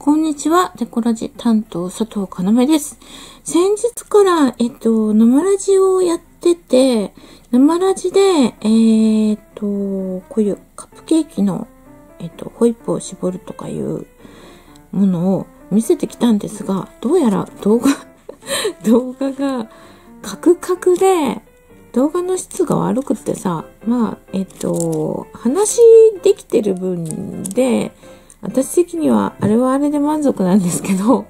こんにちは、デコラジ担当佐藤かなめです。先日から、生ラジをやってて、生ラジで、こういうカップケーキの、ホイップを絞るとかいうものを見せてきたんですが、どうやら動画がカクカクで、動画の質が悪くってさ、話できてる分で、私的にはあれはあれで満足なんですけど、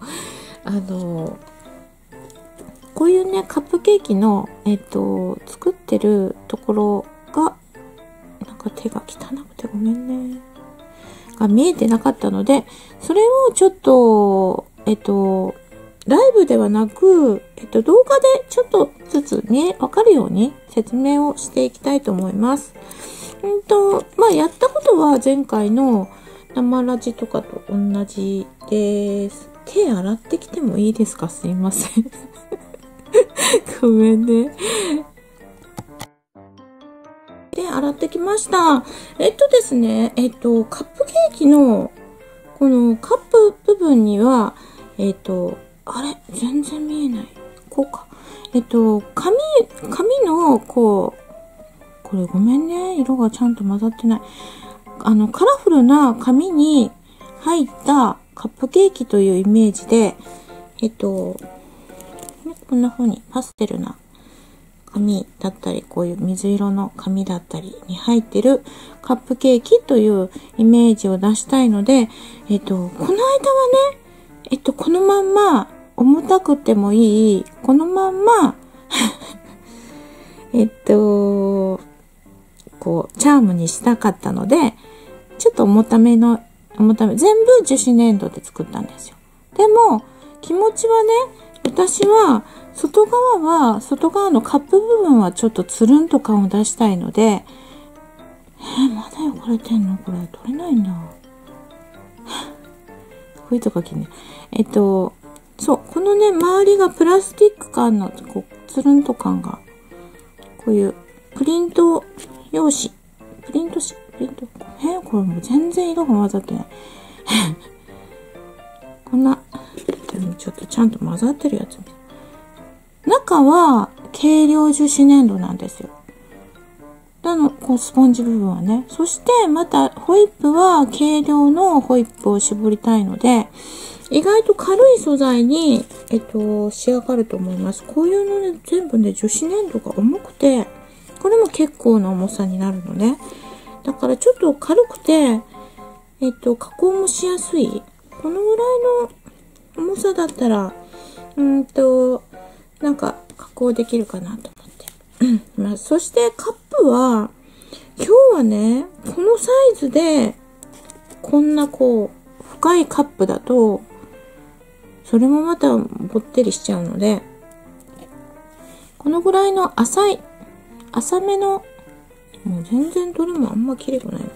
こういうね、カップケーキの、作ってるところが、なんか手が汚くてごめんね。が見えてなかったので、それをちょっと、ライブではなく、動画でちょっとずつわかるように説明をしていきたいと思います。やったことは前回の生ラジとかと同じです。手洗ってきてもいいですか？すいません。ごめんね。手洗ってきました。ですね、カップケーキのこのカップ部分には、あれ全然見えない。こうか。紙の、これごめんね。色がちゃんと混ざってない。カラフルな紙に入ったカップケーキというイメージで、こんな風にパステルな紙だったり、こういう水色の紙だったりに入ってるカップケーキというイメージを出したいので、この間はね、このまんま重たくてもいい、このまんまこうチャームにしたかったので、ちょっと重ため、全部樹脂粘土で作ったんですよ。でも気持ちはね、私は外側のカップ部分はちょっとつるんと感を出したいので、まだ汚れてんの？これ取れないんだ。こういうとこ気に。そう、このね、周りがプラスチック感のこうつるんと感が、こういうプリント用紙、これもう全然色が混ざってない。こんな、でもちょっとちゃんと混ざってるやつ。中は軽量樹脂粘土なんですよ。こうスポンジ部分はね。そしてまたホイップは軽量のホイップを絞りたいので、意外と軽い素材に、仕上がると思います。こういうのね、全部ね、樹脂粘土が重くて、これも結構な重さになるのね。だからちょっと軽くて、加工もしやすい。このぐらいの重さだったら、なんか加工できるかなと思って。そしてカップは、今日はね、このサイズで、こんなこう、深いカップだと、それもまたぼってりしちゃうので、このぐらいの浅めの、もう全然どれもあんま綺麗くないの。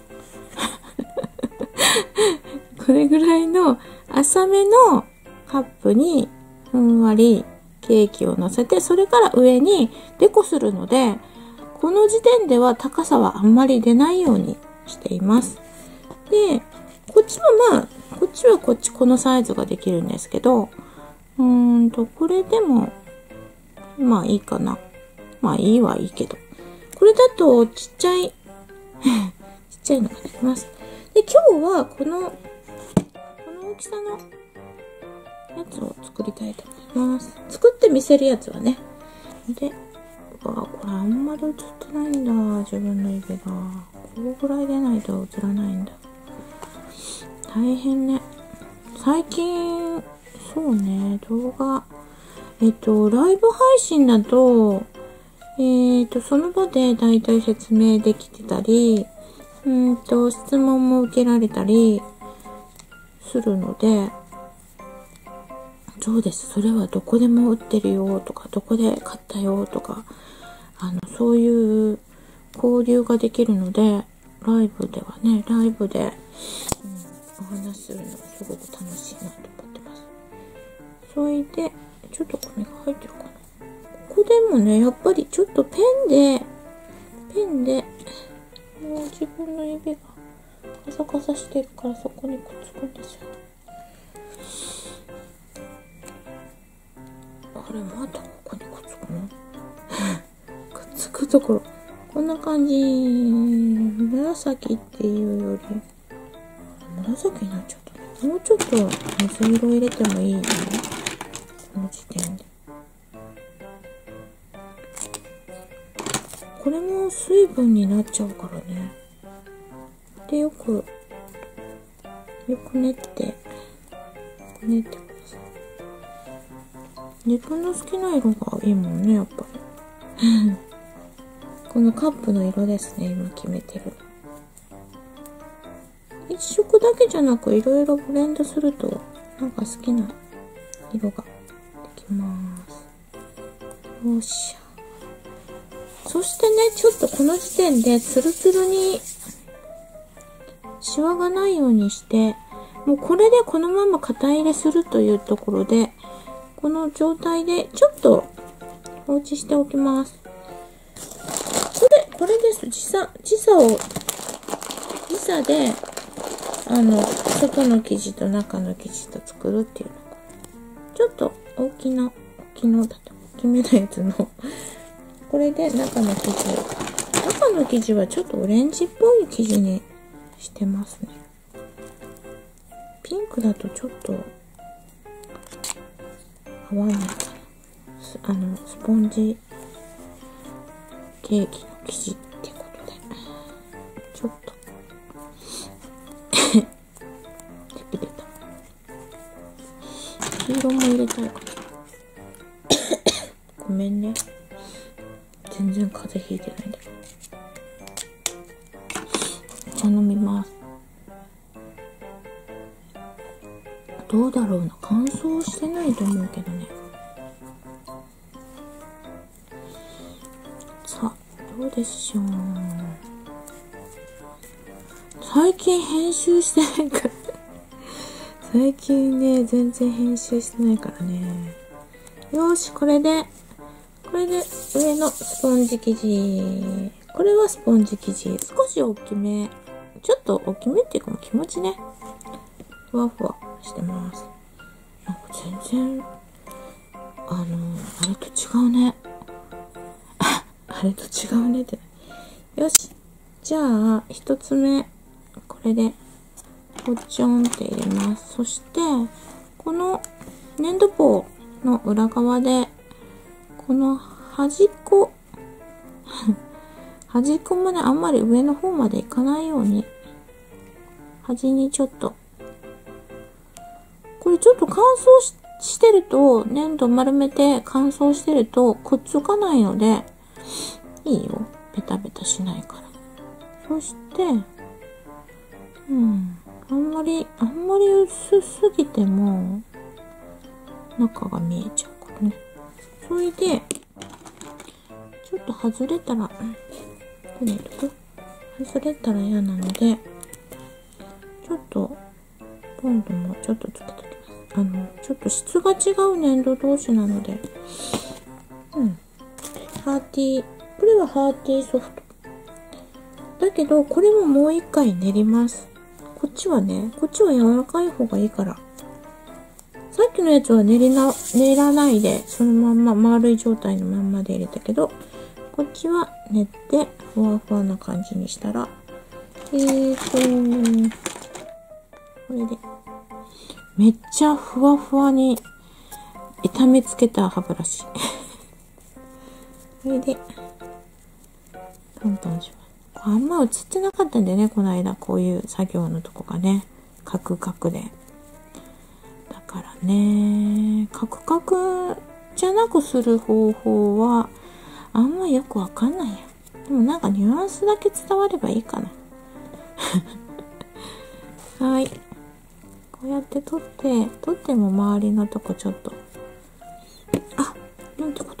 これぐらいの浅めのカップにふんわりケーキを乗せて、それから上にデコするので、この時点では高さはあんまり出ないようにしています。で、こっちはこのサイズができるんですけど、これでも、まあいいかな。まあいいはいいけど。これだとちっちゃいのができます。で、今日はこの大きさのやつを作りたいと思います。作ってみせるやつはね。で、これあんまり映ってないんだ。自分の指が。このぐらい出ないと映らないんだ。大変ね。最近、そうね、動画。ライブ配信だと、その場でだいたい説明できてたり、質問も受けられたりするので、そうです。それはどこでも売ってるよとか、どこで買ったよとか、そういう交流ができるので、ライブで、お話しするのがすごく楽しいなと思ってます。それで、ちょっとこれが入ってるかな。ここでもね、やっぱりちょっとペンで、もう自分の指がカサカサしてるからそこにくっつくんですよ。 あれ、まだここにくっつくのくっつくところ。こんな感じ。紫っていうより、紫になっちゃったね。もうちょっと水色入れてもいいよ。この時点で。これも水分になっちゃうからね。で、よく練ってください。自分の好きな色がいいもんね、やっぱり。このカップの色ですね、今決めてる。一色だけじゃなく、いろいろブレンドすると、なんか好きな色ができます。よっしゃ。そしてね、ちょっとこの時点でツルツルにシワがないようにして、もうこれでこのまま型入れするというところで、この状態でちょっと放置しておきます。これです。時差で、外の生地と中の生地と作るっていうのが、ちょっと大きめのやつの、これで中の生地はちょっとオレンジっぽい生地にしてますね。ピンクだとちょっと合わないかな。スポンジケーキの生地ってことで、ちょっと出た。黄色も入れたいかな。ごめんね。全然風邪ひいてないんだけど。お茶飲みます。どうだろうな。乾燥してないと思うけどね。さあ、どうでしょう。最近編集してないから最近ね、全然編集してないからね。よーし、これで上のスポンジ生地。これはスポンジ生地。少し大きめ。ちょっと大きめっていうか気持ちね。ふわふわしてます。なんか全然、あれと違うね。あれと違うねって。よし。じゃあ、一つ目。これで、ポチョンって入れます。そして、この粘土棒の裏側で、この端っこまであんまり上の方までいかないように、端にちょっと、これちょっと乾燥してると、粘土丸めて乾燥してるとくっつかないので、いいよ。ベタベタしないから。そして、あんまり薄すぎても、中が見えちゃうからね。それで、ちょっと外れたら、外れたら嫌なので、ちょっと、今度もちょっとつけときます。ちょっと質が違う粘土同士なので、これはハーティーソフト。だけど、これももう一回練ります。こっちは柔らかい方がいいから。さっきのやつは練らないで、そのまんま丸い状態のまんまで入れたけど、こっちは練ってふわふわな感じにしたら、これで、めっちゃふわふわに痛めつけた歯ブラシ。これで、トントンします。あんま映ってなかったんだよね、この間。こういう作業のとこがね。カクカクで。だからね、カクカクじゃなくする方法は、あんまよくわかんないや。でもなんかニュアンスだけ伝わればいいかな。はい。こうやって取っても周りのとこちょっと。なんてこと。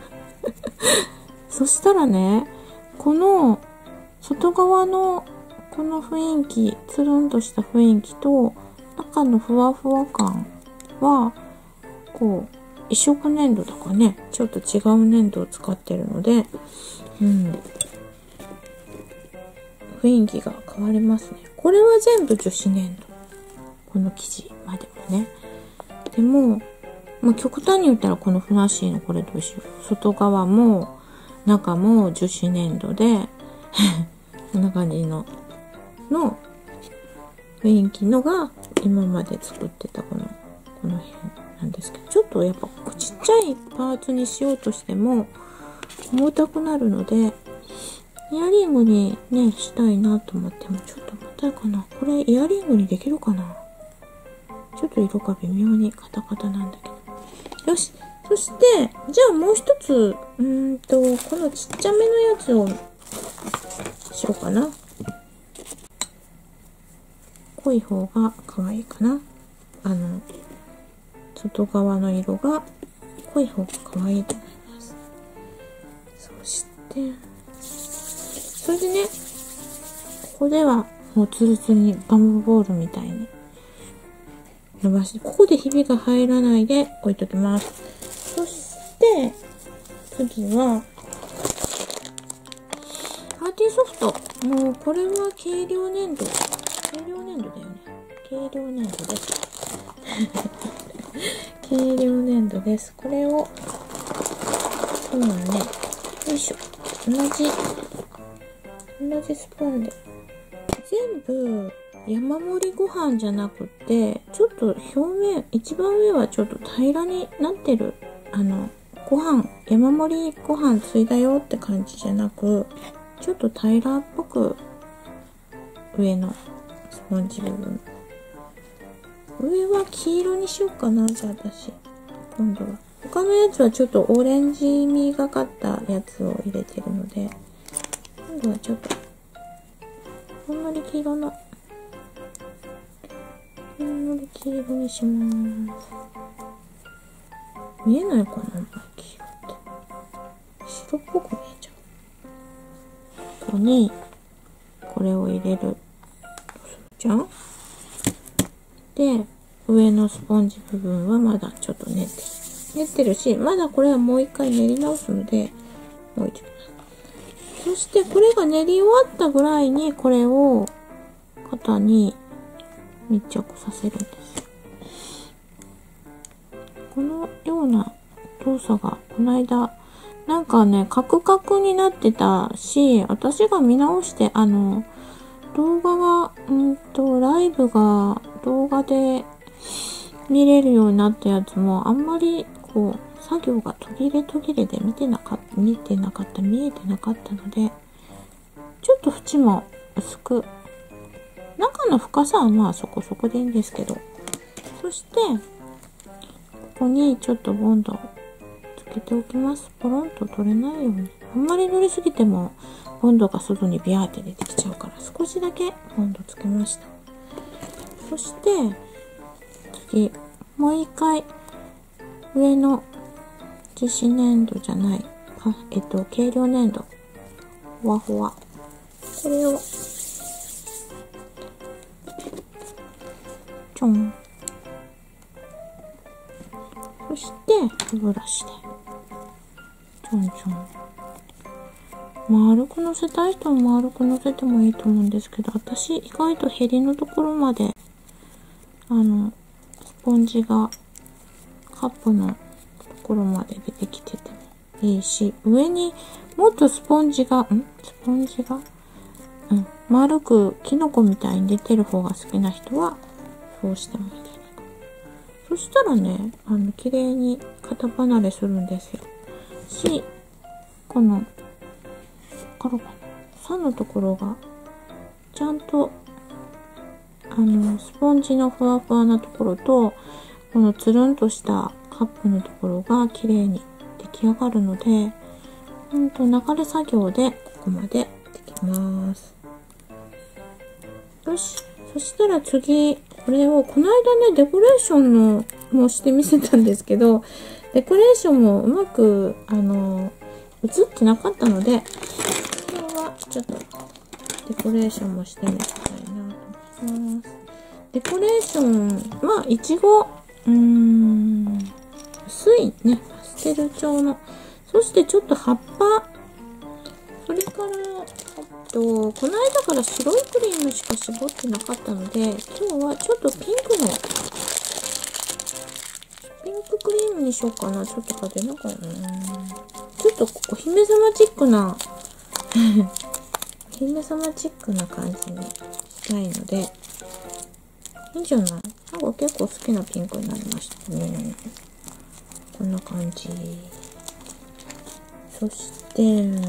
そしたらね、この外側のこの雰囲気、つるんとした雰囲気と中のふわふわ感は、こう、一色粘土とかね、ちょっと違う粘土を使ってるので、雰囲気が変わりますね。これは全部樹脂粘土。この生地までもね。でも、 まあ、極端に言ったらこのふなっしーのこれと一緒。外側も中も樹脂粘土でこんな感じの雰囲気のが今まで作ってたこの辺なんですけど、ちょっとやっぱちっちゃいパーツにしようとしても重たくなるので、イヤリングにねしたいなと思ってもちょっと重たいかな。これイヤリングにできるかな。ちょっと色が微妙にカタカタなんだけど。よし。そして、じゃあもう一つ、このちっちゃめのやつをしようかな。濃い方が可愛いかな。外側の色が濃い方が可愛いと思います。そして、それでね、ここではもうツルツルにガムボールみたいに伸ばして、ここでひびが入らないで置いときます。そして、次は、パーティーソフト。もうこれは軽量粘土。軽量粘土だよね。軽量粘土です。軽量粘土です。これを、今ね、よいしょ。同じスプーンで。全部、山盛りご飯じゃなくて、ちょっと表面、一番上はちょっと平らになってる。ご飯、山盛りご飯ついだよって感じじゃなく、ちょっと平らっぽく、上のスポンジ部分。上は黄色にしようかな、じゃあ私。今度は。他のやつはちょっとオレンジ味がかったやつを入れてるので、今度はちょっと、ほんのり黄色の、ほんのり黄色にします。見えないかな、黄色って。白っぽく見えちゃう。ここに、これを入れる。じゃん？で、上のスポンジ部分はまだちょっと練ってるし、まだこれはもう一回練り直すので、置いてきます。そしてこれが練り終わったぐらいに、これを型に密着させるんですよ。このような動作が、この間、なんかね、カクカクになってたし、私が見直して、動画が、ライブが動画で見れるようになったやつも、あんまり、こう、作業が途切れで見えてなかったので、ちょっと縁も薄く、中の深さはまあそこそこでいいんですけど、そして、ここにちょっとボンドをつけておきます。ポロンと取れないように。あんまり塗りすぎても、ボンドが外にビャーって出てきちゃうから、少しだけボンドつけました。そして、次、もう一回、上の樹脂粘土じゃない、軽量粘土、ほわほわ。これを、ちょん。そして、歯ブラシで、ちょんちょん。丸く乗せたい人も丸く乗せてもいいと思うんですけど、私意外とヘリのところまで、スポンジがカップのところまで出てきててもいいし、上にもっとスポンジが、丸くキノコみたいに出てる方が好きな人は、そうしてもいいです。そしたらね、綺麗に型離れするんですよ。し、この、3のところが、ちゃんと、スポンジのふわふわなところと、このつるんとしたカップのところが綺麗に出来上がるので、流れ作業でここまでできます。よし。そしたら次、これを、この間ね、デコレーションのもして見せたんですけど、デコレーションもうまく、映ってなかったので、今日はちょっとデコレーションもしてみたいなと思います。デコレーションは、いちご、薄いね、パステル調の。そしてちょっと葉っぱ、それから、この間から白いクリームしか絞ってなかったので、今日はちょっとピンククリーにしようかな。ちょっと派手なかな。ちょっとお姫様チックな、お姫様チックな感じにしたいので、いいんじゃない？なんか結構好きなピンクになりましたね。こんな感じ。そして、ミ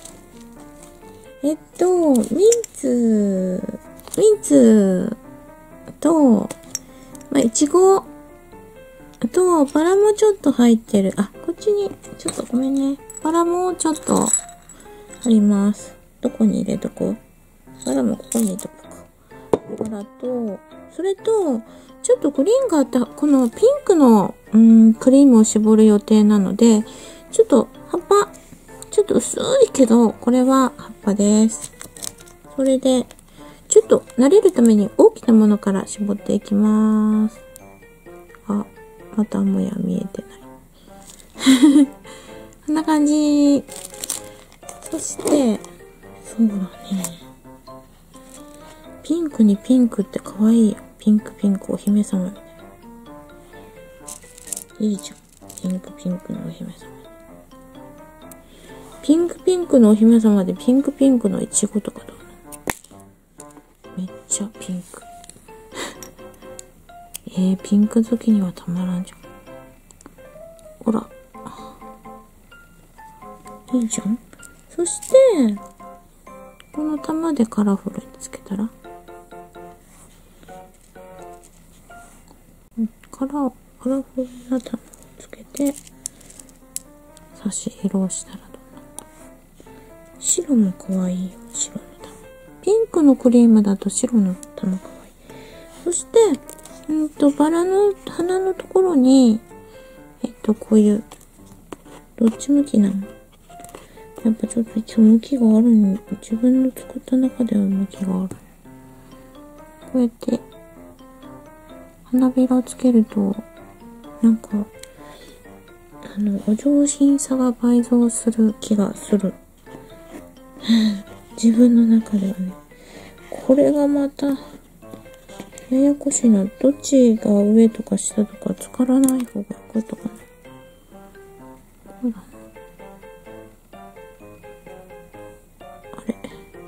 ンツと、いちごと、バラもちょっと入ってる。あ、こっちに、ちょっとごめんね。バラもちょっとあります。どこに入れとこう？バラもここに入れとこうか。バラと、それと、ちょっとグリーンがあった、このピンクの、クリームを絞る予定なので、ちょっと葉っぱ、ちょっと薄いけど、これは葉っぱです。それで、ちょっと慣れるために大きなものから絞っていきます。あ、またもや見えてない。こんな感じ。そして、そうだね。ピンクにピンクって可愛いよ。ピンクお姫様みたいな。いいじゃん。ピンクのお姫様。ピンクのお姫様でピンクのイチゴとかどうなの？めっちゃピンク。ピンク好きにはたまらんじゃん。ほら。いいじゃん。そして、この玉でカラフルにつけたら、カラフルな玉をつけて、差し色をしたらどうなの？白も可愛いよ、白の玉。ピンクのクリームだと白の玉可愛い。そして、バラの花のところに、こういう、どっち向きなの？やっぱちょっと一応向きがある自分の作った中では向きがある。こうやって、花びらをつけると、なんか、お上品さが倍増する気がする。自分の中ではね。これがまた、ややこしいな。どっちが上とか下とかつからない方がいいことかな。そうだな。あれ。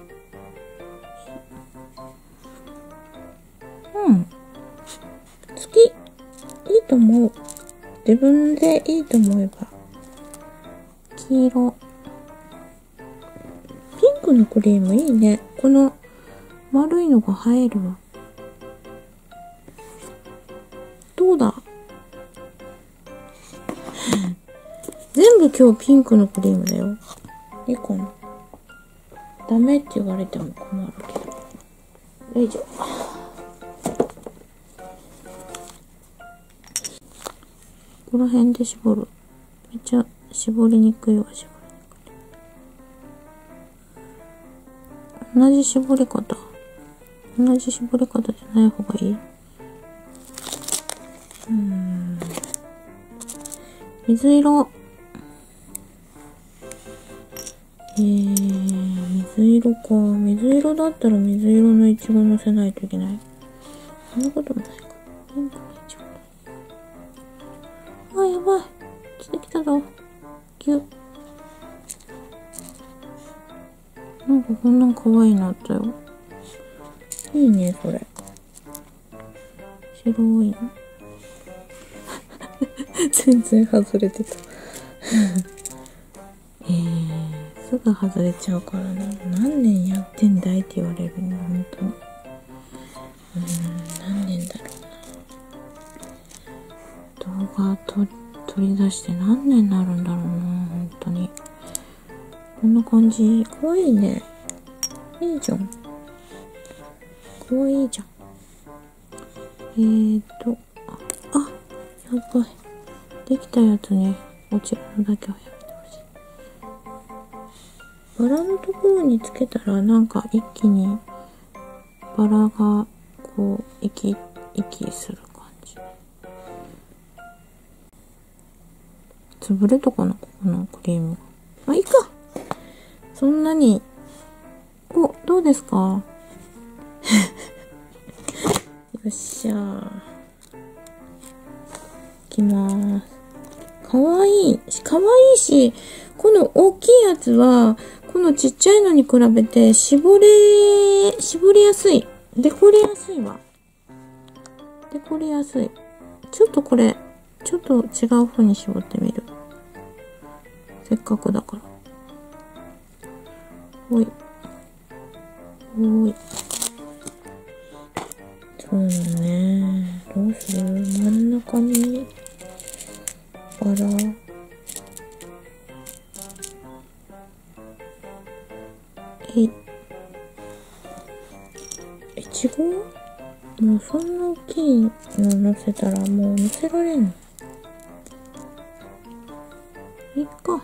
好き。いいと思う。自分でいいと思えば。黄色。ピンクのクリームいいね。この丸いのが映えるわ。どうだ？全部今日ピンクのクリームだよ。いいかな？ダメって言われても困るけど。よいしょ。この辺で絞る。めっちゃ絞りにくいわ、絞りにくい。同じ絞り方じゃない方がいい？水色。水色か。水色だったら水色のイチゴ乗せないといけない。そんなこともないか。ピンクのイチゴ。あ、やばい。来てきたぞ。ギュッ。なんかこんなん可愛いなったよ。いいね、それ。白いの。全然外れてた。すぐ外れちゃうからな。何年やってんだいって言われるね、本当に。何年だろうな。動画取り出して何年になるんだろうな、本当に。こんな感じ。かわいいね。いいじゃん。かわいいじゃん。あ、やばい。できたやつね、落ちるのだけはやめてほしい。バラのところにつけたら、なんか一気にバラがこう、息する感じ。潰れたかな、ここのクリームが。まあ、いいか。そんなに。お、どうですか？よっしゃー。いきまーす。 かわいい。かわいいし、この大きいやつは、このちっちゃいのに比べて絞りやすい。デコりやすいわ。デコりやすい。ちょっとこれ、ちょっと違う風に絞ってみる。せっかくだから。ほい。ほい。そうだね。どうする？真ん中に、バラ。いちご？もうそんな大きいの乗せたらもう乗せられんの？いいか。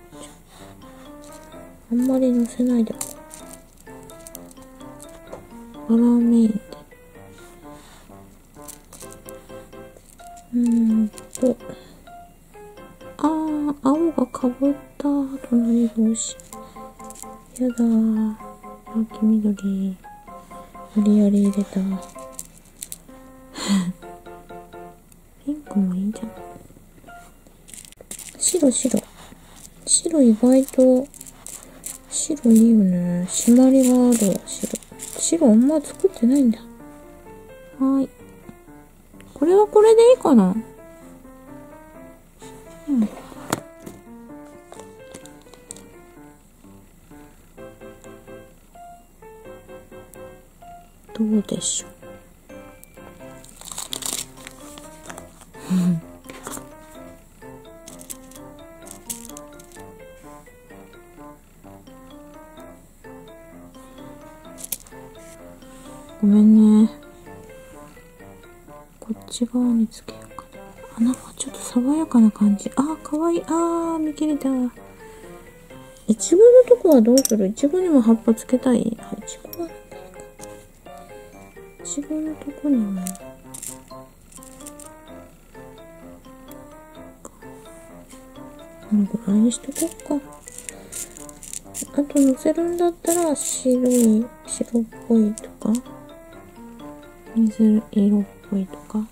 あんまり乗せないでおこう。バラメインで。青がかぶった。隣同士。やだー。黄緑。無理やり入れた。ピンクもいいんじゃない？白意外と、白いいよね。締まりがあるわ、白あんま作ってないんだ。はーい。これはこれでいいかな？うん。どうでしょう。ごめんね。こっち側につけようかな。なんかちょっと爽やかな感じ。かわいい。見切れた。いちごのとこはどうする？いちごにも葉っぱつけたい？いちごはなんかいいか。いちごのとこにも。このぐらいにしとこうか。あと乗せるんだったら白っぽいとか、水色っぽいとか、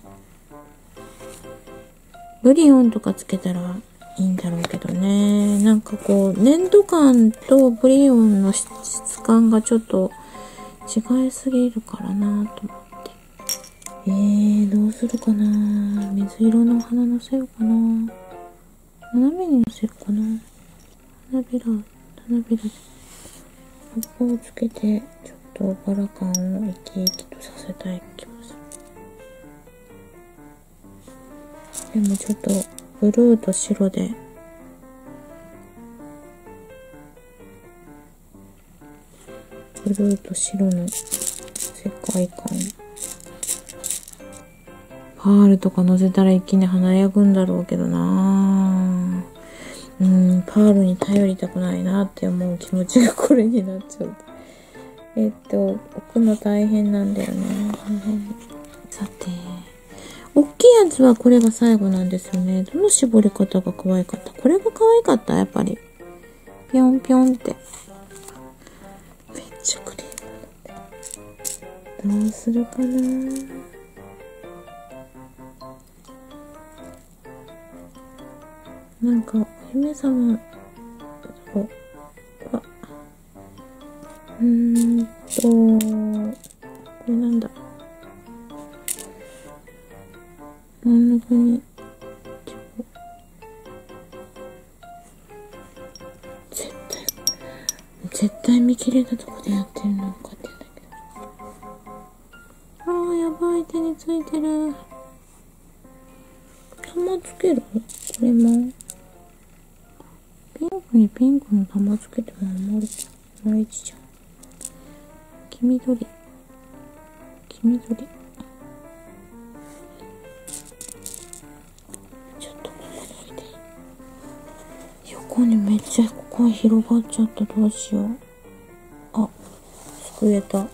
ブリオンとかつけたらいいんだろうけどね。なんかこう、粘土感とブリオンの質感がちょっと違いすぎるからなと思って。どうするかな。水色の花のせようかな。斜めにのせるかな。花びらで葉っぱをつけて、ちょっとバラ感を生き生きとさせたい気もする。でもちょっとブルーと白で、ブルーと白の世界観。パールとか乗せたら一気に華やぐんだろうけどなぁ。パールに頼りたくないなって思う気持ちがこれになっちゃう。置くの大変なんだよね。さて、大きいやつはこれが最後なんですよね。どの絞り方が可愛かった？これが可愛かった？やっぱり。ぴょんぴょんって。めっちゃクリーム。どうするかな？なんか、お姫様、これなんだ。真ん中に、絶対見切れたとこでやってるの分かってんだけど。やばい、手についてる。玉つける？これも。ピンクにピンクの玉つけてもあんまり、いまいちじゃん。黄緑。ちょっとここに置いて。横にめっちゃここ広がっちゃった。どうしよう。すくえた。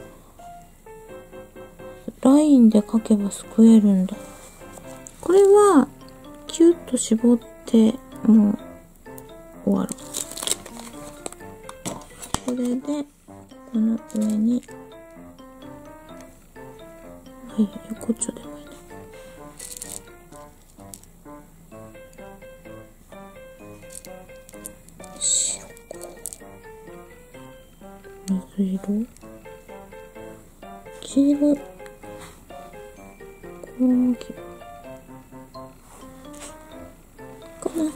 ラインで描けばすくえるんだ。これは、キュッと絞って、もう、終わる。これで、この上に、横っちょでもいいね。 色、黄色、この黄色かな。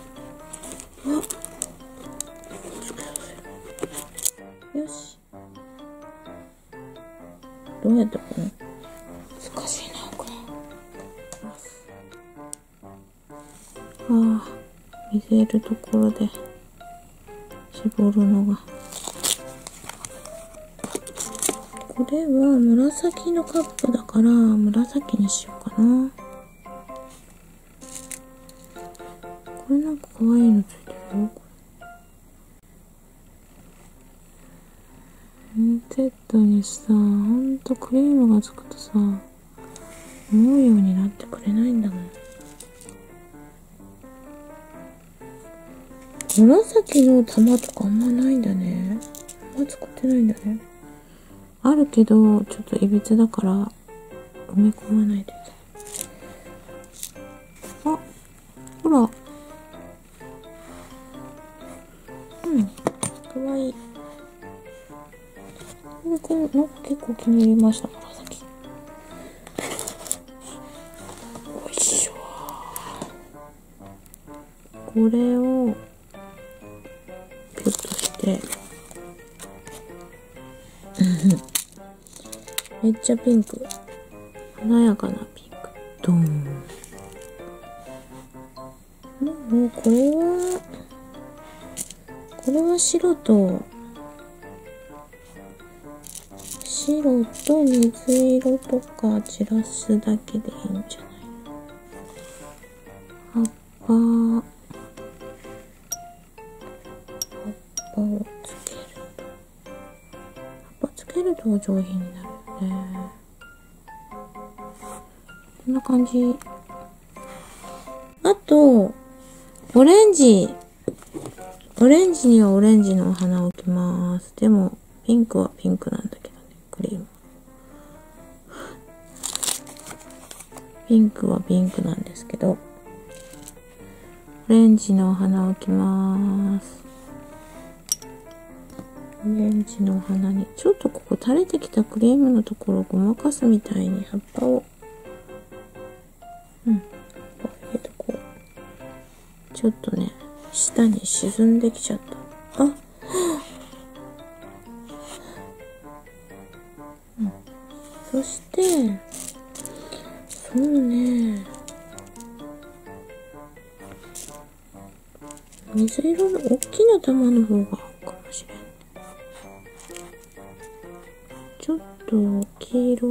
よし。どうやってこの難しいな、これ。ああ、水いるところで絞るのが。これは紫のカップだから紫にしようかな。これなんか可愛いのついてるよ。セットにさ、ほんとクリームがつくとさ、思うようになってくれないんだもん。紫の玉とかあんまないんだね。あんま使ってないんだね。あるけど、ちょっといびつだから、埋め込まないといけない。あ、ほら。うん、かわいい。これなんか結構気に入りました、紫。よいしょ。これを、ピュッとして、めっちゃピンク。華やかなピンク。ドーン。もうこれは白と水色とか散らすだけでいいんじゃない？葉っぱをつけると。葉っぱつけるとお上品になるよね。こんな感じ。あと、オレンジにはオレンジのお花を置きます。でも、ピンクはピンクなんだけどね、クリーム。ピンクはピンクなんですけど、オレンジのお花を置きます。オレンジのお花に、ちょっとここ垂れてきたクリームのところをごまかすみたいに葉っぱを、入れとこう。ちょっとね、下に沈んできちゃった。あ、そして、そうね、水色の大きな玉の方が合うかもしれん。ちょっと黄色。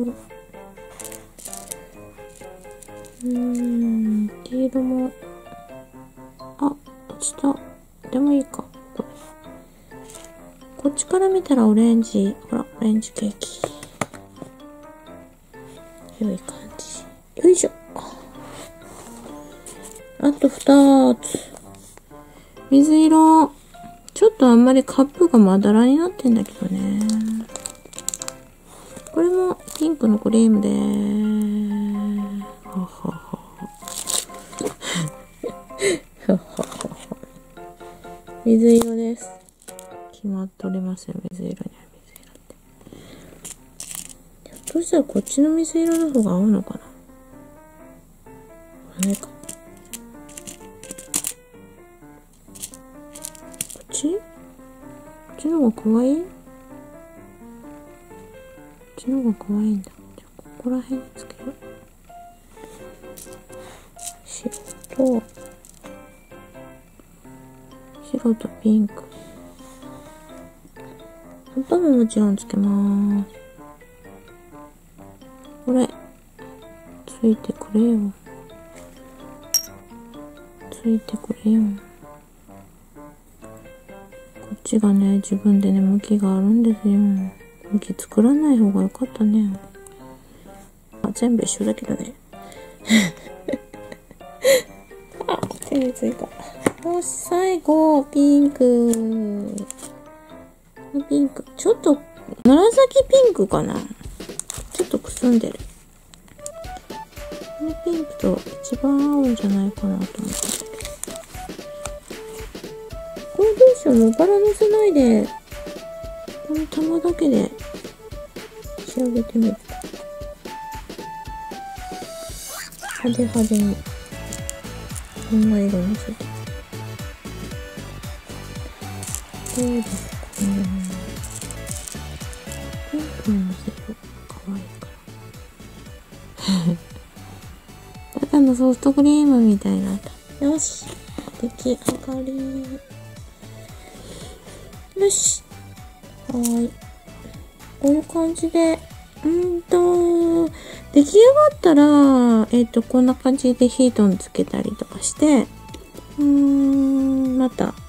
黄色も、あ、落ちた。でもいいか。こっちから見たらオレンジ。ほら、オレンジケーキ。良い感じ。よいしょ。あと2つ。水色。ちょっとあんまりカップがまだらになってんだけどね。これもピンクのクリームでーす。ははは。水色です。決まっておりますよ、水色には水色って。ひょっとしたらこっちの水色の方が合うのかな。あれか。こっちの方が可愛い？こっちの方が可愛いんだ。じゃあ、ここら辺につけよう。白とピンク。葉っぱももちろんつけます。これ、ついてくれよ。ついてくれよ。こっちがね、自分でね、向きがあるんですよ。向き作らない方がよかったね。あ、全部一緒だけどね。あ、手についた。よし、最後、ピンク。ピンク。ちょっと、紫ピンクかな。ちょっとくすんでる。このピンクと一番合うんじゃないかなと思ったんだけど。これどうしよう、もうバラのせないで、 この玉だけで仕上げてみる。派手派手にこんな色にする。どうですかね。ピンクにのせるとかわいいからただのソフトクリームみたいになった。よし、出来上がり。よし、はい、こういう感じで出来上がったらこんな感じでヒートンつけたりとかしてまた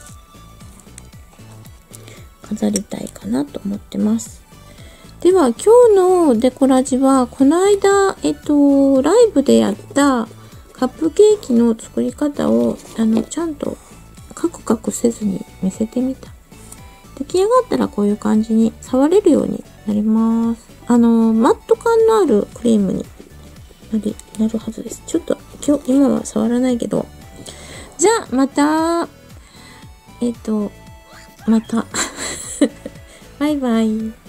飾りたいかなと思ってます。では今日のデコラジはこの間ライブでやったカップケーキの作り方をちゃんとカクカクせずに見せてみた。出来上がったらこういう感じに触れるようになります。マット感のあるクリームになるはずです。ちょっと今は触らないけど。じゃあまたまたバイバイ。